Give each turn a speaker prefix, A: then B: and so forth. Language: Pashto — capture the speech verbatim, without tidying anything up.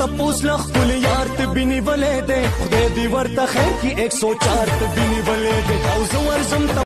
A: تپوس لخ کل یار ته بینی ولې دې خدای دې ورته خیر کی ایک سو چار ته بینی ولې دې او زو ورزم